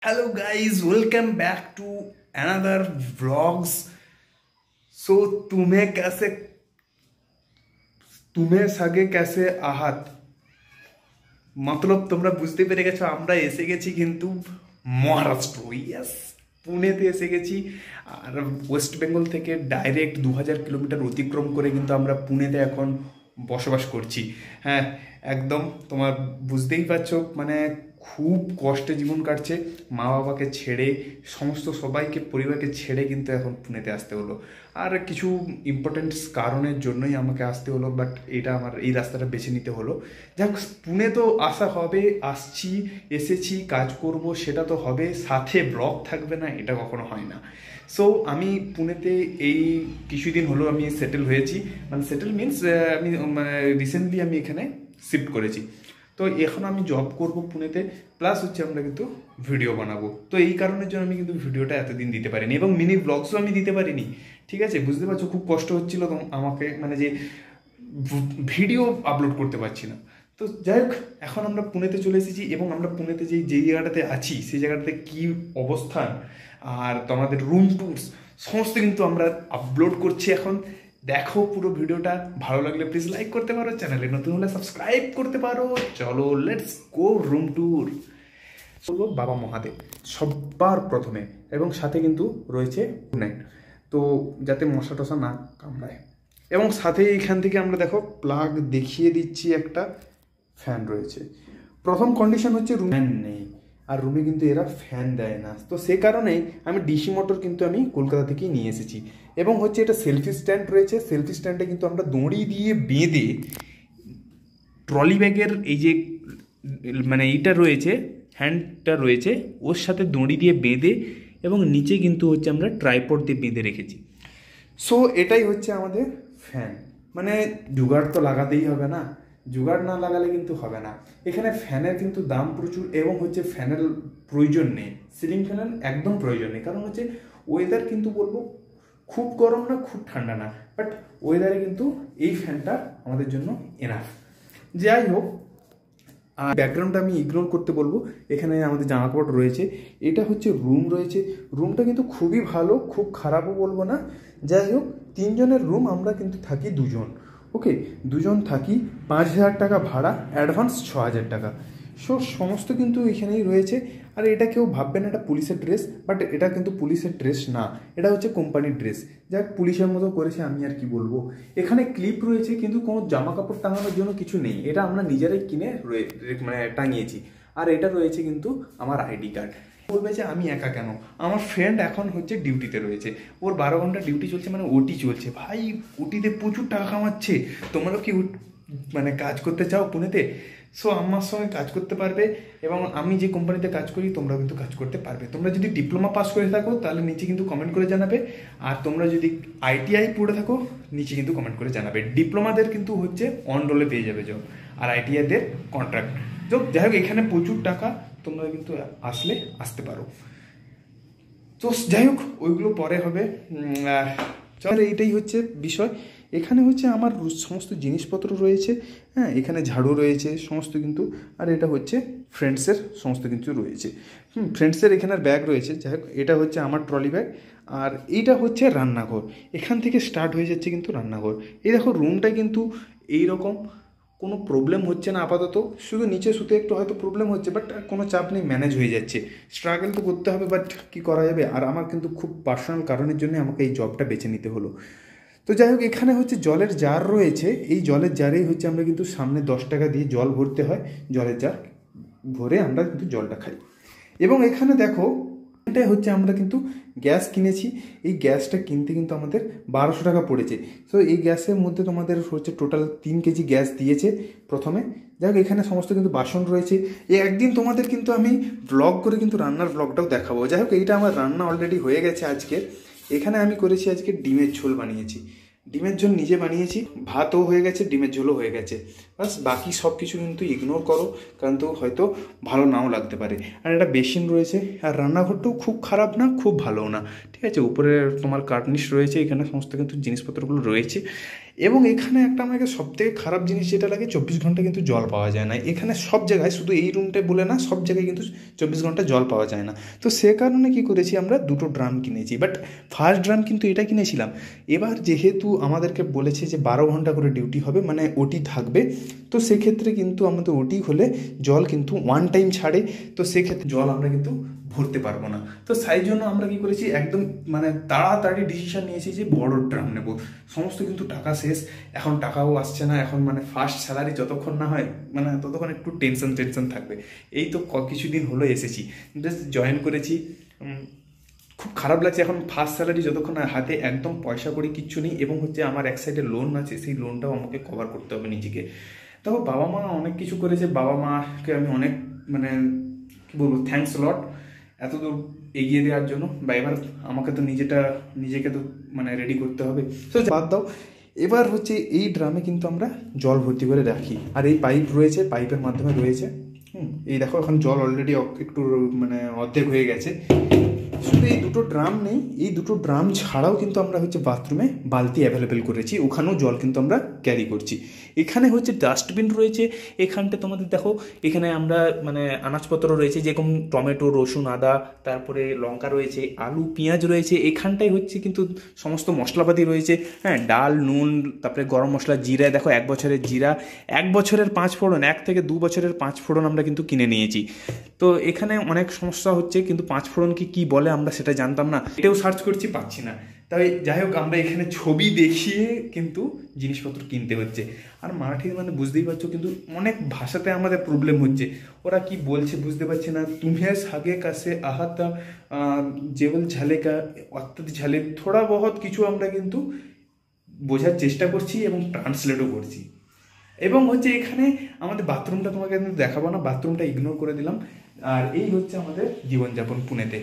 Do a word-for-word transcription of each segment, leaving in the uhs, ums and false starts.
Hello guys, welcome back to another vlogs. So तुम्हें कैसे तुम्हें सगे कैसे आहत मतलब তোমরা বুঝতে পেরে গেছো আমরা এসে গেছি কিন্তু মহারাষ্ট্র ইয়েস পুনেতে এসে গেছি আর ওয়েস্ট বেঙ্গল থেকে ডাইরেক্ট দু হাজার কিলোমিটার অতিক্রম করে কিন্তু আমরা পুনেতে এখন বসবাস করছি। হ্যাঁ একদম তোমার বুঝতেই পারছো মানে খুব কষ্টে জীবন কাটছে, মা বাবাকে ছেড়ে সমস্ত সবাইকে পরিবারকে ছেড়ে কিন্তু এখন পুনেতে আসতে হলো। আর কিছু ইম্পর্টেন্ট কারণের জন্যই আমাকে আসতে হলো, বাট এটা আমার এই রাস্তাটা বেছে নিতে হলো। যাক পুনে তো আসা হবে, আসছি এসেছি কাজ করব সেটা তো হবে, সাথে ব্লগ থাকবে না এটা কখনো হয় না। সো আমি পুনেতে এই কিছুদিন হলো আমি সেটেল হয়েছি, মানে সেটেল মিনস আমি মানে রিসেন্টলি আমি এখানে শিফট করেছি। তো এখন আমি জব করব পুনেতে, প্লাস হচ্ছে আমরা কিন্তু ভিডিও বানাবো। তো এই কারণের জন্য আমি কিন্তু ভিডিওটা এতদিন দিতে পারিনি এবং মিনি ব্লগসও আমি দিতে পারিনি। ঠিক আছে, বুঝতে পারছো খুব কষ্ট হচ্ছিল তো আমাকে, মানে যে ভিডিও আপলোড করতে পারছি না। তো যাই হোক এখন আমরা পুনেতে চলে এসেছি এবং আমরা পুনেতে যেই যেই জায়গাটাতে আছি সেই জায়গাটাতে কী অবস্থান আর তোমাদের রুম ট্যুরস সমস্ত কিন্তু আমরা আপলোড করছি এখন। দেখো পুরো ভিডিওটা, ভালো লাগলে প্লিজ লাইক করতে পারো, চ্যানেলে নতুন হলে সাবস্ক্রাইব করতে পারো। চলো লেটস গো রুম ট্যুর। বলবো বাবা মহাদেব সবার প্রথমে, এবং সাথে কিন্তু রয়েছে নাইট, তো যাতে মশা টশা না কামড়ায়। এবং সাথে এখান থেকে আমরা দেখো প্লাগ দেখিয়ে দিচ্ছি, একটা ফ্যান রয়েছে। প্রথম কন্ডিশন হচ্ছে রুম ফ্যান নেই, আর রুমে কিন্তু এরা ফ্যান দেয় না, তো সে কারণেই আমি ডিসি মোটর কিন্তু আমি কলকাতা থেকেই নিয়ে এসেছি। এবং হচ্ছে এটা সেলফি স্ট্যান্ড রয়েছে, সেলফি স্ট্যান্ডে কিন্তু আমরা দড়ি দিয়ে বেঁধে ট্রলি ব্যাগের এই যে মানে এইটা রয়েছে হ্যান্ডটা রয়েছে ওর সাথে দড়ি দিয়ে বেঁধে এবং নিচে কিন্তু হচ্ছে আমরা ট্রাইপড দিয়ে বেঁধে রেখেছি। সো এটাই হচ্ছে আমাদের ফ্যান, মানে জুগাড় তো লাগাতেই হবে না, জুগাড় না লাগালে কিন্তু হবে না। এখানে ফ্যানের কিন্তু দাম প্রচুর এবং হচ্ছে ফ্যানের প্রয়োজন নেই, সিলিং ফ্যানের একদম প্রয়োজন নেই, কারণ হচ্ছে ওয়েদার কিন্তু বলবো খুব গরম না খুব ঠান্ডা না, বাট ওয়েদারে কিন্তু এই ফ্যানটা আমাদের জন্য এনাফ। যাই হোক আর ব্যাকগ্রাউন্ডটা আমি ইগনোর করতে বলবো, এখানে আমাদের জামা কাপড় রয়েছে, এটা হচ্ছে রুম রয়েছে। রুমটা কিন্তু খুবই ভালো, খুব খারাপও বলবো না। যাই হোক তিনজনের রুম, আমরা কিন্তু থাকি দুজন, ওকে দুজন থাকি, পাঁচ হাজার টাকা ভাড়া, অ্যাডভান্স ছ হাজার টাকা। সো সমস্ত কিন্তু এখানেই রয়েছে। আর এটা কেউ ভাববেন এটা পুলিশের ড্রেস, বাট এটা কিন্তু পুলিশের ড্রেস না, এটা হচ্ছে কোম্পানির ড্রেস। যাক পুলিশের মতো করেছে, আমি আর কি বলবো। এখানে ক্লিপ রয়েছে কিন্তু কোনো জামা কাপড় টাঙানোর জন্য কিছু নেই, এটা আমরা নিজেরাই কিনে মানে টাঙিয়েছি। আর এটা রয়েছে কিন্তু আমার আইডি কার্ড। বলবে যে আমি একা কেন, আমার ফ্রেন্ড এখন হচ্ছে ডিউটিতে রয়েছে, ওর বারো ঘন্টা ডিউটি চলছে, মানে ওটি চলছে। ভাই ওটিতে প্রচুর টাকা কামাচ্ছে, তোমরা কি মানে কাজ করতে চাও পুনেতে? সো আমার সঙ্গে কাজ করতে পারবে, এবং আমি যে কোম্পানিতে কাজ করি তোমরা কিন্তু কাজ করতে পারবে। তোমরা যদি ডিপ্লোমা পাস করে থাকো তাহলে নিচে কিন্তু কমেন্ট করে জানাবে, আর তোমরা যদি আইটিআই পড়ে থাকো নিচে কিন্তু কমেন্ট করে জানাবে। ডিপ্লোমাদের কিন্তু হচ্ছে অন রোলে পেয়ে যাবে জব, আর আইটিআইদের কন্ট্রাক্ট। তো যাই হোক এখানে প্রচুর টাকা, তোমরা কিন্তু আসলে আসতে পারো। তো যাই হোক ওইগুলো পরে হবে, চল এইটাই হচ্ছে বিষয়। এখানে হচ্ছে আমার সমস্ত জিনিসপত্র রয়েছে, হ্যাঁ এখানে ঝাড়ু রয়েছে সমস্ত কিন্তু, আর এটা হচ্ছে ফ্রেন্ডসের সমস্ত কিছু রয়েছে। হুম ফ্রেন্ডসের এখানের ব্যাগ রয়েছে। যাই হোক এটা হচ্ছে আমার ট্রলি ব্যাগ, আর এইটা হচ্ছে রান্নাঘর, এখান থেকে স্টার্ট হয়ে যাচ্ছে কিন্তু রান্নাঘর। এই দেখো রুমটা কিন্তু এইরকম, কোনো প্রবলেম হচ্ছে না আপাতত, শুধু নিচে শুতে একটু হয়তো প্রবলেম হচ্ছে, বাট কোনো চাপ নেই, ম্যানেজ হয়ে যাচ্ছে। স্ট্রাগল তো করতে হবে, বাট কী করা যাবে। আর আমার কিন্তু খুব পার্সোনাল কারণের জন্য আমাকে এই জবটা বেছে নিতে হলো। তো যাই হোক এখানে হচ্ছে জলের জার রয়েছে, এই জলের জারেই হচ্ছে আমরা কিন্তু সামনে দশ টাকা দিয়ে জল ভরতে হয়, জলের জার ভরে আমরা কিন্তু জলটা খাই। এবং এখানে দেখো এটাই হচ্ছে আমরা কিন্তু গ্যাস কিনেছি, এই গ্যাসটা কিনতে কিন্তু আমাদের বারোশো টাকা পড়েছে। সো এই গ্যাসের মধ্যে তোমাদের হচ্ছে টোটাল তিন কেজি গ্যাস দিয়েছে প্রথমে। যাই হোক এখানে সমস্ত কিন্তু বাসন রয়েছে, এই একদিন তোমাদের কিন্তু আমি ব্লগ করে কিন্তু রান্নার ব্লগটাও দেখাবো। যাই হোক এইটা আমার রান্না অলরেডি হয়ে গেছে আজকে। এখানে আমি করেছি আজকে ডিমের ঝোল বানিয়েছি, ডিমের ঝোল নিজে বানিয়েছি, ভাতও হয়ে গেছে, ডিমের ঝোলও হয়ে গেছে। বাস বাকি সব কিছু কিন্তু ইগনোর করো, কারণ তো হয়তো ভালো নাও লাগতে পারে। আর একটা বেসিন রয়েছে, আর রান্নাঘরটাও খুব খারাপ না খুব ভালোও না, ঠিক আছে। উপরে তোমার কার্নিশ রয়েছে, এখানে সমস্ত কিন্তু জিনিসপত্রগুলো রয়েছে। এবং এখানে একটা আমাকে সবথেকে খারাপ জিনিস যেটা লাগে, চব্বিশ ঘন্টা কিন্তু জল পাওয়া যায় না এখানে সব জায়গায়, শুধু এই রুমটায় বলে না, সব জায়গায় কিন্তু চব্বিশ ঘন্টা জল পাওয়া যায় না। তো সে কারণে কী করেছি, আমরা দুটো ড্রাম কিনেছি, বাট ফার্স্ট ড্রাম কিন্তু এটা কিনেছিলাম। এবার যেহেতু আমাদেরকে বলেছে যে বারো ঘন্টা করে ডিউটি হবে, মানে ওটি থাকবে, তো সেক্ষেত্রে কিন্তু আমাদের ওটি হলে জল কিন্তু ওয়ান টাইম ছাড়ে, তো সেক্ষেত্রে জল আমরা কিন্তু ভরতে পারবো না। তো সেই জন্য আমরা কি করেছি, একদম মানে তাড়াতাড়ি ডিসিশন নিয়েছি যে বড় ড্রাম নেব। সমস্ত কিন্তু টাকা শেষ, এখন টাকাও আসছে না, এখন মানে ফার্স্ট স্যালারি যতক্ষণ না হয় মানে ততক্ষণ একটু টেনশন টেনশন থাকবে। এই তো কিছুদিন হলো এসেছি, জাস্ট জয়েন করেছি, খুব খারাপ লাগছে। এখন ফার্স্ট স্যালারি যতক্ষণ হাতে একদম পয়সা করি কিচ্ছু নেই, এবং হচ্ছে আমার এক সাইডে লোন আছে, সেই লোনটাও আমাকে কভার করতে হবে নিজেকে। তবে বাবা মা অনেক কিছু করেছে, বাবা মাকে আমি অনেক মানে কী বলবো, থ্যাঙ্কস লট এত দূর এগিয়ে দেওয়ার জন্য। বা এবার আমাকে তো নিজেটা নিজেকে তো মানে রেডি করতে হবে। তো বাদ দাও, এবার হচ্ছে এই ড্রামে কিন্তু আমরা জল ভর্তি করে রাখি, আর এই পাইপ রয়েছে, পাইপের মাধ্যমে রয়েছে। হুম, এই দেখো এখন জল অলরেডি একটু মানে অর্ধেক হয়ে গেছে। শুধু এই দুটো ড্রাম নেই, এই দুটো ড্রাম ছাড়াও কিন্তু আমরা হচ্ছে বাথরুমে বালতি অ্যাভেলেবেল করেছি, ওখানেও জল কিন্তু আমরা ক্যারি করছি। এখানে হচ্ছে ডাস্টবিন রয়েছে, এখানটা তোমাদের দেখো, এখানে আমরা মানে আনাজপত্র রয়েছে, যেরকম টমেটো, রসুন, আদা, তারপরে লঙ্কা রয়েছে, আলু, পেঁয়াজ রয়েছে। এখানটায় হচ্ছে কিন্তু সমস্ত মশলাপাতি রয়েছে, হ্যাঁ, ডাল, নুন, তারপরে গরম মশলা, জিরা, দেখো এক বছরের জিরা, এক বছরের পাঁচ ফোড়ন, এক থেকে দু বছরের পাঁচ ফোড়ন আমরা কিন্তু কিনে নিয়েছি। তো এখানে অনেক সমস্যা হচ্ছে, কিন্তু পাঁচ ফোড়নকে কী বলে আমরা সেটা জানতাম না, এটাও সার্চ করছি, পাচ্ছি না। তাই যাই হোক, আমরা এখানে ছবি দেখিয়ে কিন্তু জিনিসপত্র কিনতে হচ্ছে। আর মারাঠি মানে বুঝতেই পারছো, কিন্তু অনেক ভাষাতে আমাদের প্রবলেম হচ্ছে, ওরা কি বলছে বুঝতে পারছে না। তুমি সাগে কাছে আহাতা জেবল ঝালেকা অর্থাৎ ঝালে, থোড়া বহুত কিছু আমরা কিন্তু বোঝার চেষ্টা করছি এবং ট্রান্সলেটও করছি। এবং হচ্ছে এখানে আমাদের বাথরুমটা তোমাকে কিন্তু দেখাবো না, বাথরুমটা ইগনোর করে দিলাম। আর এই হচ্ছে আমাদের জীবনযাপন পুনেতে,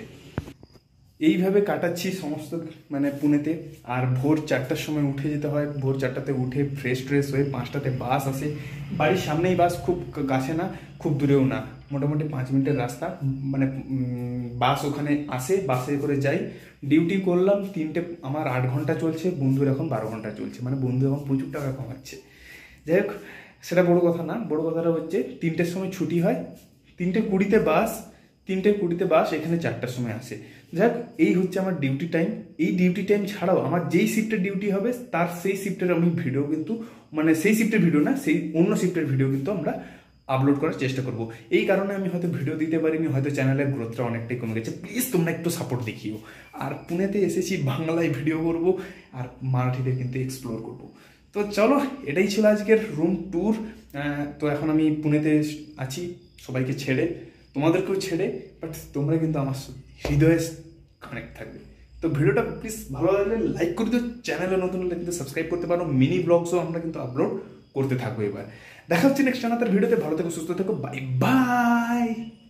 এইভাবে কাটাচ্ছি সমস্ত মানে পুনেতে। আর ভোর চারটার সময় উঠে যেতে হয়, ভোর চারটাতে উঠে ফ্রেশ ট্রেশ হয়ে পাঁচটাতে বাস আসে, বাড়ির সামনেই বাস, খুব কাছে না খুব দূরেও না, মোটামুটি পাঁচ মিনিটের রাস্তা। মানে বাস ওখানে আসে, বাসে করে যাই, ডিউটি করলাম তিনটে, আমার আট ঘন্টা চলছে, বন্ধুর এখন বারো ঘন্টা চলছে, মানে বন্ধু এখন প্রচুর টাকা কামাচ্ছে। যাই হোক, সেটা বড় কথা না, বড় কথাটা হচ্ছে তিনটের সময় ছুটি হয়, তিনটে কুড়িতে বাস, তিনটে কুড়িতে বাস এখানে চারটার সময় আসে। যাক, এই হচ্ছে আমার ডিউটি টাইম। এই ডিউটি টাইম ছাড়াও আমার যেই শিফটের ডিউটি হবে তার সেই শিফটের আমি ভিডিও কিন্তু মানে সেই শিফটের ভিডিও না, সেই অন্য শিফটের ভিডিও কিন্তু আমরা আপলোড করার চেষ্টা করব। এই কারণে আমি হয়তো ভিডিও দিতে পারিনি, হয়তো চ্যানেলের গ্রোথটা অনেকটাই কমে গেছে। প্লিজ তোমরা একটু সাপোর্ট দেখিও। আর পুনেতে এসেছি বাংলায় ভিডিও করব, আর মারাঠিতে কিন্তু এক্সপ্লোর করব। তো চলো, এটাই ছিল আজকের রুম ট্যুর। তো এখন আমি পুনেতে আছি সবাইকে ছেড়ে, তোমাদেরকেও ছেড়ে, বাট তোমরা কিন্তু আমার হৃদয়ে কানেক্ট থাকবে। তো ভিডিওটা প্লিজ ভালো লাগলে লাইক করে দিও, চ্যানেলে নতুন হলে কিন্তু সাবস্ক্রাইব করতে পারো। মিনি ব্লগসও আমরা কিন্তু আপলোড করতে থাকবো। এবার দেখা হচ্ছে নেক্সট আনাদার ভিডিওতে। ভালো থেকো, সুস্থ থেকো, বাই বাই।